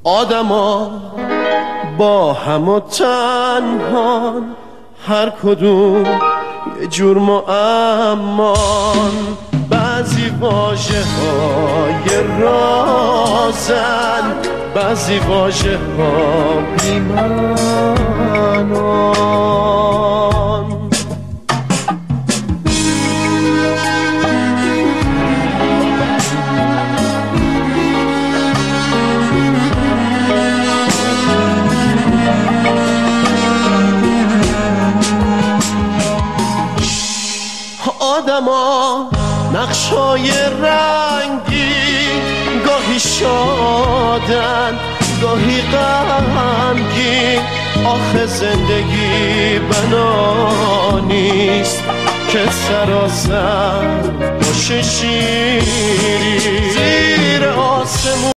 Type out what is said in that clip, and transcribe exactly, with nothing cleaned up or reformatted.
آدما با هم و تنهان، هر کدوم یه جور معمان. بعضی واژه های رازن، بعضی واژه ها بی‌معنان. آدما نقشای رنگی، گاهی شادن گاهی غمگین. آخه زندگی بنا نیست که سراسر باشه شیری زیر آسمون.